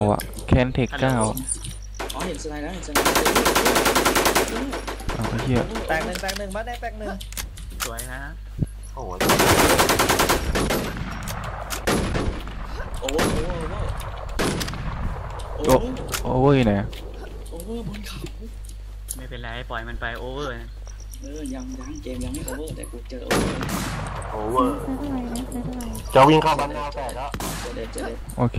อะแคนเทค9 อ๋อเห็นสไลด์แล้วเห็นสไลด์อ้าวเหี้ยแตกหนึ่งมาได้แตกหนึ่งสวยนะโอ้โหโอเวอร์อยู่ไหนโอเวอร์บนเขาไม่เป็นไรปล่อยมันไปโอเวอร์ยังเกมยังไม่โอเวอร์แต่กูเจอโอเวอร์จะวิ่งเข้าบ้านแนวแตกแล้วเจอโอเค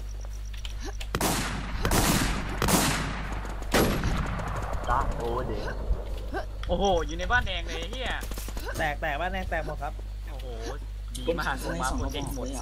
จ้าโอเวอร์เดย์โอ้โหอยู่ในบ้านแดงเลยเฮียแตกบ้านแดงแตกหมดครับโอ้โหดีมากผมมาโปรเจกต์หมด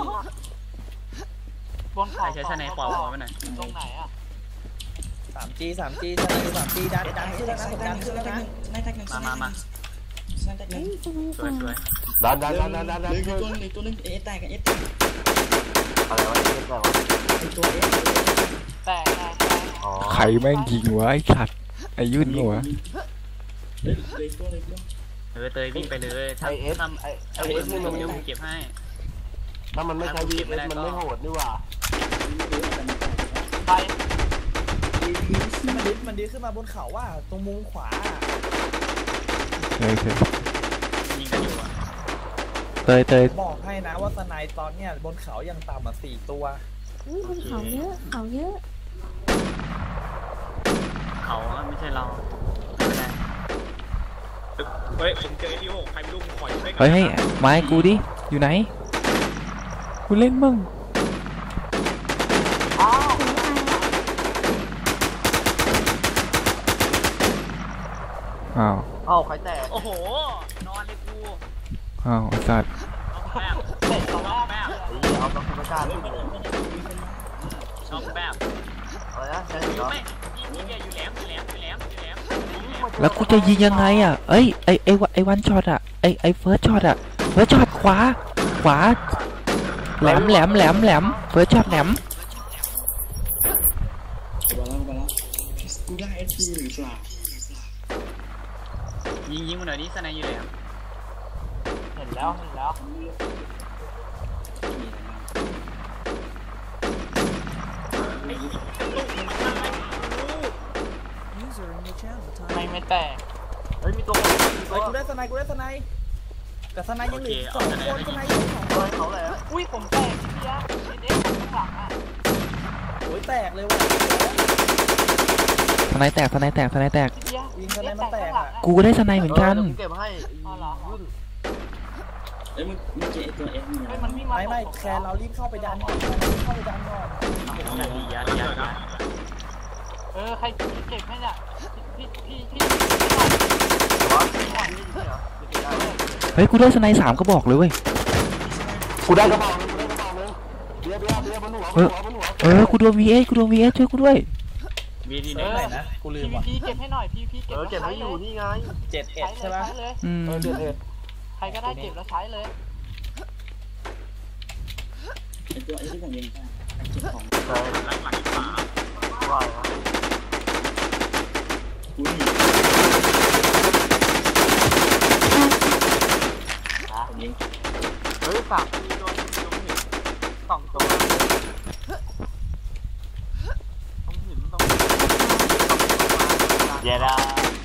บนเขาใช้ชาแนลปล่อยหัวมันหน่อยตรงไหนอ่ะ 3G ดันขึ้นแล้วนะผมดันขึ้นแล้วนะมาสวยดันตัวนึงเอแตกอะไรวะตัวเอแตกใครแม่งยิงวะไอ้สัตว์ไอ้ยุ่นหัวเตยวิ่งไปเลยถ้านี่มันเก็บให้ถ้ามันไม่ใช่วีมันไม่โหดนี่หว่าไปมันดีขึ้นมาบนเขาว่าตรงมุมขวาโอเคยิงกันอยู่เตยบอกให้นะว่าสไนตอนเนี้ยบนเขายังต่ำมา4 ตัวบนเขาเยอะเขาไม่ใช่เราเฮ้ยผมเจอที่6ใครไม่รู้ผมขออยู่ได้เฮ้ยไม้กูดิอยู่ไหนกูเล่นมึงอ้าวใครแตกโอ้โหนอนเลยกูอ้าวสัตว์เอาต้องธรรมชาติชอบแบบอะไรนะใช่เหรอไม่ยิงอยู่แหลมแล้วกูจะยิงยังไงอ่ะไอ้วันช็อตอ่ะไอ้เฟิร์สช็อตอ่ะเฟิร์สช็อตขวาแหลมเฟิร์สช็อตแหลมกูได้เอสพีหรือเปล่ายิงมันหน่อยนี่สไนอยู่แล้วเห็นแล้วไม่แตกเฮ้ยมีตัวกูได้สไนแต่สไนยังเหลือ2 คนสไนยัง2 คนเขาเลยอุ้ยผมแตกพี่ยะเด็กข้างหลังอ่ะโอ้ยแตกเลยว่ะสไนแตกยิงสไนมันแตกอ่ะกูก็ได้สไนเหมือนกันเก็บให้มึงเจอตัวเอฟไม่แคร์เรารีบเข้าไปดันก่อนใครเก็บให้เนี่ยพี่เฮ้ยกูได้สไน3 ก็บอกเลยเว้ยกูได้กระบอกนึงเบียร์บนหัวกูโดน VS ช่วยกูด้วยมีดีไหนนะกูลืมว่ะพี่เก็บให้หน่อยพี่เก็บให้อยู่นี่ไง 71ใช่ป่ะ 71ใครก็ได้เก็บแล้วใช้เลยไอตัวที่ผมยิงของหลังขวาว่าเฮ้ยฝากมีโดน2 ตัวต้องหินเย้ได้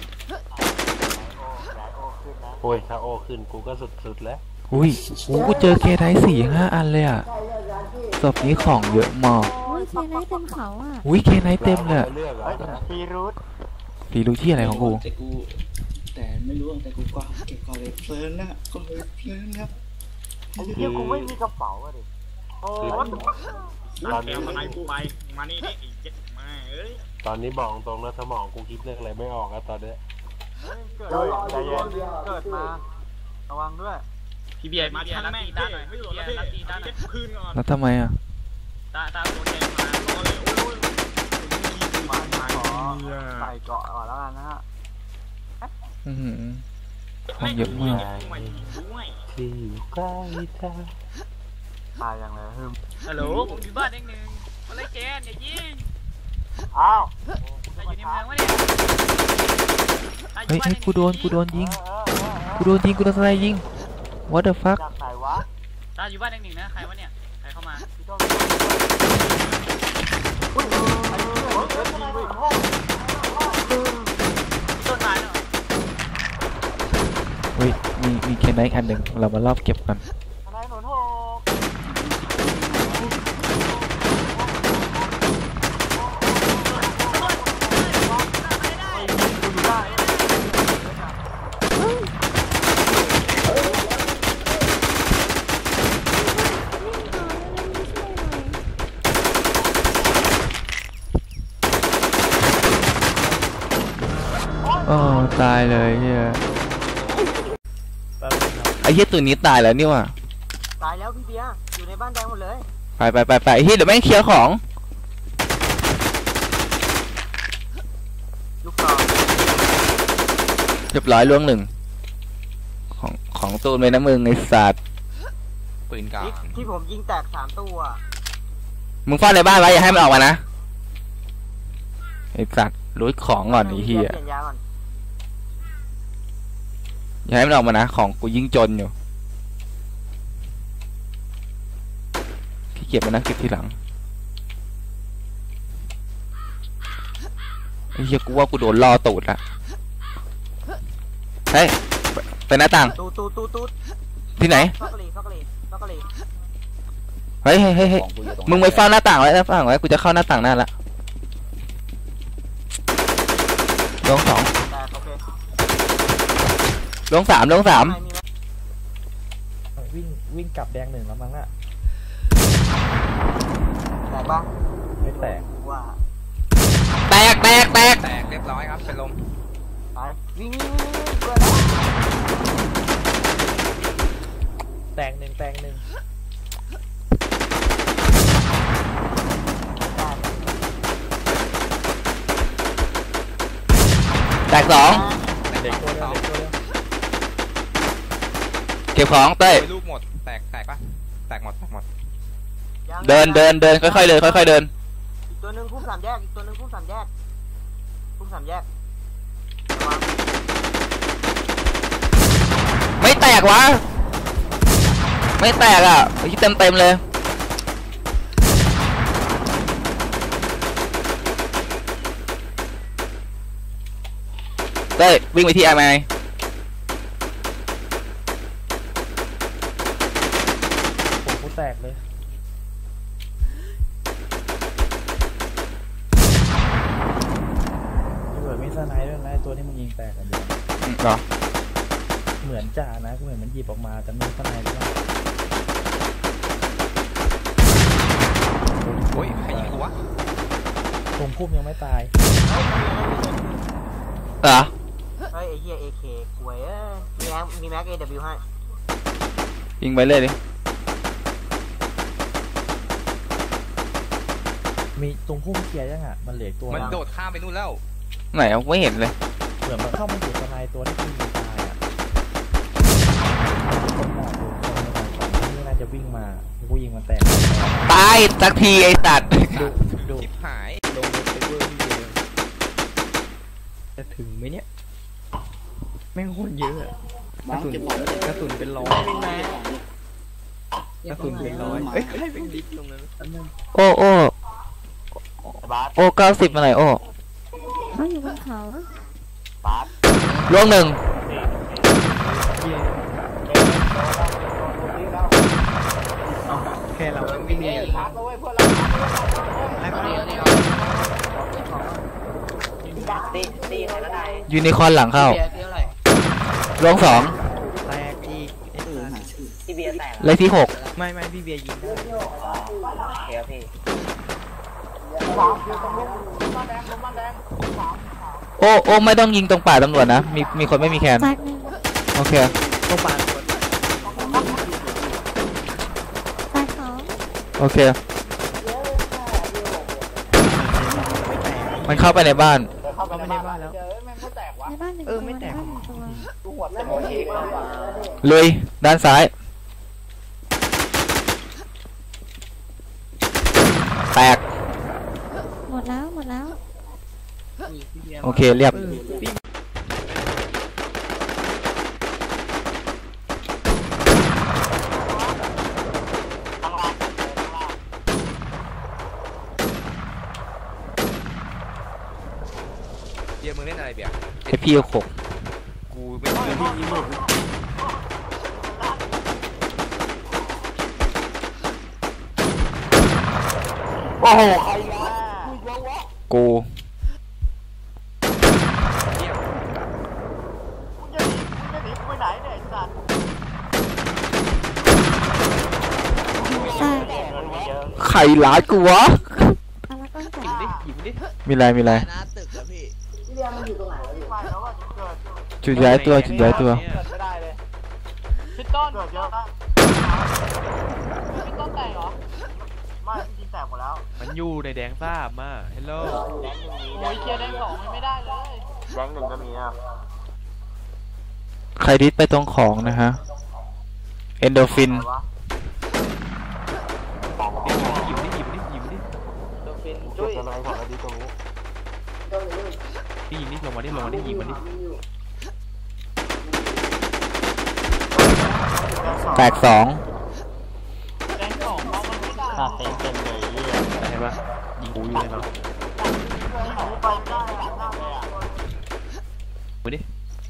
โอ้ยถ้าโอขึ้นกูก็สุดแล้วอุ้ยกูเจอเคไท4-5 อันเลยอ่ะศพนี้ของเยอะมากเคไนเต็มเขาอ่ะเคไนเต็มเลยฟีรูทที่อะไรของกูแต่ไม่รู้แต่กูก็เก็บก่อนเลยเฟิร์นนะก็เลยเฟิร์นครับไอ้เหี้ยกูไม่มีกระเป๋าอะดิตอนนี้มาไหนกูไปมานี่ไอ้เจ็ดมาตอนนี้บอกตรงนะสมองกูคิดเรื่องอะไรไม่ออกแล้วตอนนี้ใจเย็นเกิดมาระวังด้วยพี่เบียร์มาทั้งแม่งตาหน่อยพี่เบียร์รับตีตาหน่อยคืนก่อนแล้วทำไมอ่ะตาโคตรแดงมาใส่เกาะก่อนแล้วกันนะฮะของเยอะมากที่อยู่ใกล้เธอตายยังเลยฮัลโหลผมอยู่บ้านเองอะไรแกนอย่ายิงอ้าวอยู่ในเมืองวะเนี่ยเฮ้ยกูโดนยิงกูโดนอะไรยิง What the fuck ตาอยู่บ้านเองนะใครวะเนี่ยใครเข้ามาไหนอีกอันหนึ่งเรามารอบเก็บกันนายหนุนหกอ๋อตายเลยเฮียไอ้เฮียตัวนี้ตายแล้วนี่ว่ะตายแล้วพี่เบียร์อยู่ในบ้านแดงหมดเลยไปเฮียเดี๋ยวแม่งเคลียร์ของลูกซองเรียบร้อยล่วงหนึ่งของตูนเลยนะมึงไอ้สัตว์ปืนกลางที่ผมยิงแตก3 ตัวมึงเฝ้าในบ้านไว้อย่าให้มันออกมานะไอ้สัตว์รู้ของก่อนไอ้เฮียเปลี่ยนยาก่อนอย่าให้มันออกมานะของกูยิ่งจนอยู่ขี้เกียจมานั่งเก็บทีหลังไอ้เฮียกูว่ากูโดนล่อตูดละเฮ้ยไปหน้าต่างตูดที่ไหนซอกกะหรี่เฮ้ยของกูอยู่ตรงมึงไปเฝ้าหน้าต่างไว้หน้าต่างไว้กูจะเข้าหน้าต่างหน้าละลง 2 แตกโอเคลง 3 มีไหมวิ่งกลับแดง1แล้วมั้งน่ะแตกปะไม่แตกว่าแตกแตกเรียบร้อยครับเป็นลมไปวิ่งเพื่อนแล้วแตกหนึ่งแตก 2 เด็กตัวเดียวเก็บของเต้ยลูกหมดแตกปะแตกหมดยังเดินค่อยๆเดินค่อยๆเดินอีกตัวหนึ่งพุ่ม3 แยกพุ่ม3 แยกระวังไม่แตกวะไม่แตกอ่ะไอ้ที่เต็มเลยเต้ยวิ่งไปที่ไอไมผมกูแตกเลยเหมือนมีสไนด์ด้วยนะไอ้ตัวที่มึงยิงแตกกันอยู่เหรอเหมือนจ่านะกูเห็นมันหยิบออกมาแต่ไม่สไนด์หรือเปล่าโอ้ยใครยิงกูวะผมพุ่มยังไม่ตายเหรอเฮ้ยไอ้เหี้ย AK กวยมีแม็ก AW ให้ยิงไปเลยดิมีตรงพุ่มเคลียร์ยังอ่ะมันเหลือตัวมันโดดข้ามไปนู่นแล้วไหนอะไม่เห็นเลยเหมือนมันเข้ามาอยู่สไนด์ตัวที่ยิงตายอ่ะคนหมอบอยู่คนนึงนี่น่าจะวิ่งมากูยิงมันแตกตายสักทีไอ้สัตว์ดูชิบหายลงไปเวอร์ที่เดียวจะถึงไหมเนี่ยแม่งโคตรเยอะอะบางเก็บของกระสุนเป็นร้อย กระสุนเป็นร้อยเอ้ยใครเป็นดิฟตรงนั้นโอ้90มาไหนโอ้เขาอยู่บนเขาล่วง 1 แค่เราไม่มียูนิคอร์นหลังเข้าล่วง 2 แตกอีกหาชื่อเลขที่ไม่พี่เบียร์ยิงได้ 6โอ้ไม่ต้องยิงตรงป่าตำรวจนะมีคนไม่มีแคนแตกหนึ่งโอเคต้องปาดแตก2 โอเค มันเข้าไปในบ้านเข้าไปในบ้านแล้วในบ้าน1 ตัวไม่แตกในบ้าน1 ตัวลุยด้านซ้าย แตกหมดแล้วโอเคเรียบเบียร์มึงเล่นอะไรเบียร์ให้พี่6 กูไม่รู้โอ้โหใครล่ะกูตายใครร้ายกูวะเอาละก็ใส่หยิบดิมีอะไรมีอะไรนะตึกอะพี่จุดย้ายตัวจุดย้ายตัวไม่ได้เลยพี่ต้นเกิดเยอะนะพี่ต้นแตกเหรอไม่พี่ยิงแตกหมดแล้วมันอยู่ในแดงซ่ามาเฮลโลแดงหนึ่งมีโอ้ยเคลียร์แดงสองมันไม่ได้เลยแดงหนึ่งก็มีอ่ะใครดิสไปตรงของนะฮะเอนโดฟินหยิบดิจุดอะไรของอดีตตรงนี้พี่ยิงดิลงมาดิยิงมันดิแตกสองแดงสองเขามันไม่ได้ตัดเต็มเลยเรื่องเห็นปะยิงกูอยู่เลยเนาะไปได้เลยอ่ะมือดิ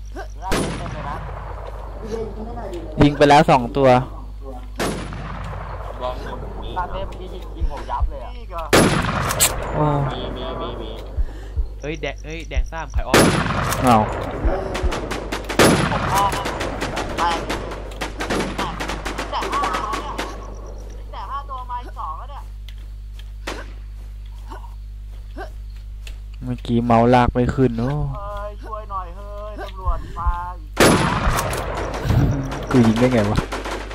ยิงไปแล้ว2 ตัวตัดเต็มยิงผมยับเลยอ่ะนี่ก็โอ้มีเฮ้ยแดงซ่ามไข่อ้อมเอาผมพ่อแตกแต่5ตัวมา2แล้วเนี่ยเมื่อกี้เมาลากไม่ขึ้นโอ้เฮ้ยช่วยหน่อยเฮ้ยตำรวจมาอีกกูยิงได้ไงวะ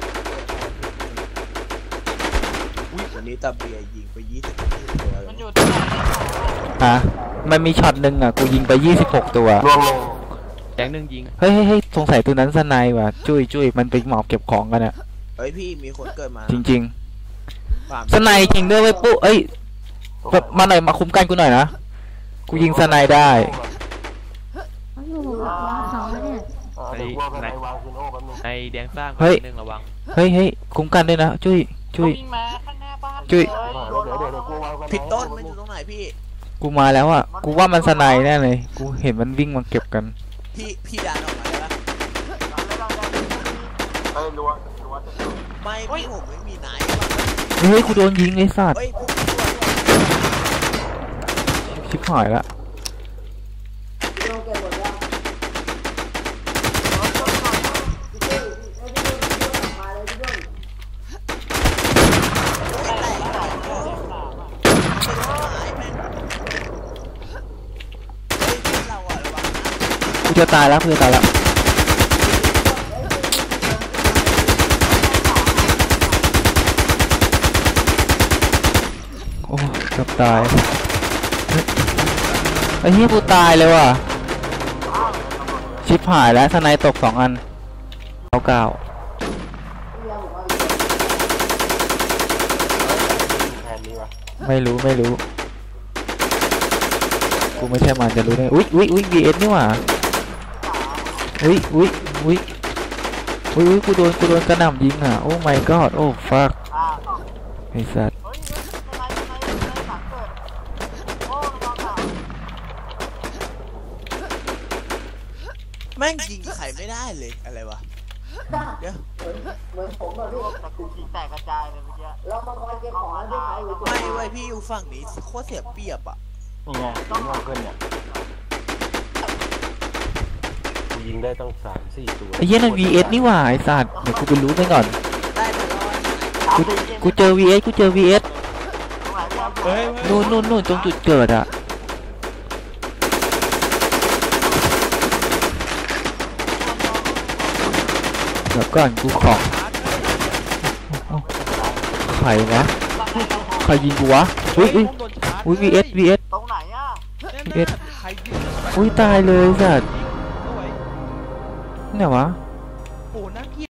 วันนี้ตาเบียยิงไป20 ตัวมันอยู่ที่ไหนฮะมันมีช็อตหนึ่งอ่ะกูยิงไป26 ตัวล่วงลงแดงหนึ่งยิงเฮ้ยสงสัยตัวนั้นสไนว่ะจุ้ยมันไปหมอบเก็บของกันอ่ะเฮ้ยพี่มีคนเกิดมาจริงๆสไนจริงด้วยเว้ยปุ๊เอ้ยแบบมาหน่อยมาคุ้มกันกูหน่อยนะกูยิงสไนได้เขาอยู่บนเขาแล้วเนี่ยในแดงซ่ามหนึ่งระวังเฮ้ยคุ้มกันด้วยนะจุ้ยวิ่งมาข้างหน้าบ้านจุ้ยผิดต้นมันอยู่ตรงไหนพี่กูมาแล้วอ่ะกูว่ามันสไนแน่เลยกูเห็นมันวิ่งมาเก็บกันพี่ดันออกมาได้ปะเฮ้ยรัวไม่พี่ผมไม่มีไหนเฮ้ยกูโดนยิงไอ้สัตว์เฮ้ยชิบหายละกูจะตายแล้วโอ้เกือบตายไอ้เหี้ยกูตายเลยว่ะชิบหายแล้วสไนตก2 อันเอา9ไม่รู้กูไม่ใช่มันจะรู้ได้อุ๊ย VS นี่หว่าอุ๊ยกูโดนกระหน่ำยิงอ่ะโอ้ my god โอ้ fuck ไอ้สัตว์แม่งยิงใครไม่ได้เลยอะไรวะเดี๋ยวเหมือนผมอะพี่แต่กูยิงแตกกระจายเลยเมื่อกี้เรามาคอยเก็บของแล้วได้ใครอยู่ไม่เว้ยพี่อยู่ฝั่งนี้โคตรเสียเปรียบอ่ะนี่ไงต้องเอาขึ้นเนี่ยยิงได้ต้อง3-4 ตัวไอ้เหี้ยนั่น VS นี่หว่าไอ้สัตว์เดี๋ยวกูไปรู้ไปก่อนได้แต่ร้อยกูเจอ VS นู่นตรงจุดเกิดอ่ะเดี๋ยวก่อนกูของใครวะใครยิงกูวะอุ้ย VS ตรงไหนอ่ะ VS อุ้ยตายเลยสัตว์เนี่ยวะ